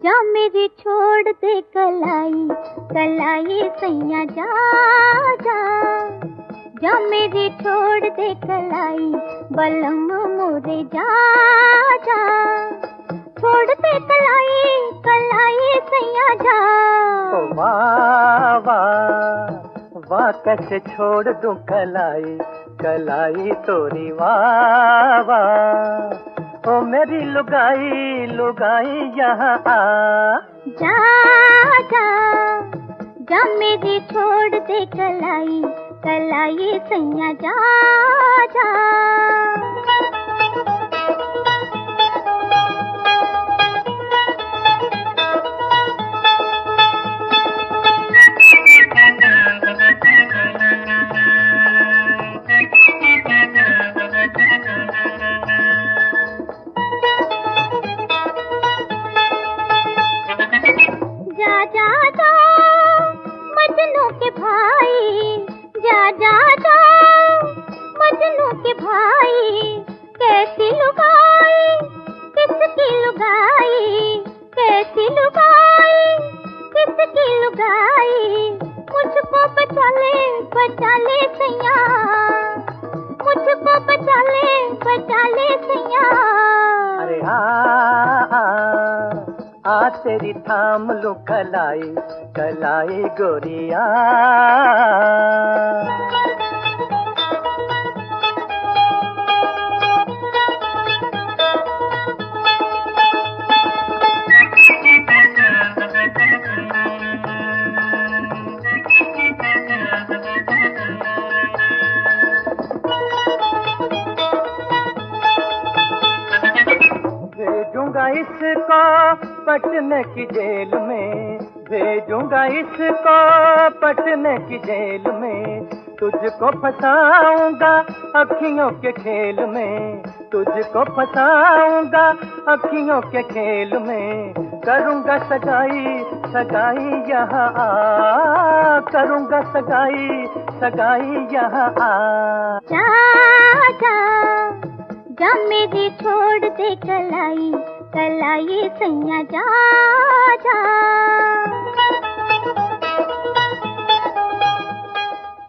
जा मेरी छोड़ दे कलाई, कलाई सैया जा जा। जा मेरी छोड़ दे कलाई, बलम मोरे जा जा। छोड़ दे कलाई, कलाई सैया जा। ओ वाह वाह वाह, कैसे छोड़ दूं कलाई, कलाई तोरी वाह वाह। ओ मेरी लुगाई लुगाई यहाँ आ। जा जा जा मेरी छोड़ दे कलाई, कलाई सैया जा जा। जा जा जा मजनू के भाई, जा जा जा मजनू के भाई। कैसी लुगाई किसकी लुगाई, कैसी लुगाई किसकी लुगाई। मुझको बचा ले सैया, मुझको बचा ले सैया। अरे आ तेरी थाम लूं कलाई, कलाई गोरिया। भेजूंगा इसको पटने की जेल में, भेजूंगा इसको पटने की जेल में। तुझको फंसाऊंगा अखियों के खेल में, तुझको फंसाऊंगा अखियों के खेल में। करूंगा सगाई सगाई यहाँ आ, करूंगा सगाई सगाई यहाँ आ। जा जा जा मेरी छोड़ दे कलाई, कलाई सैया जा जा।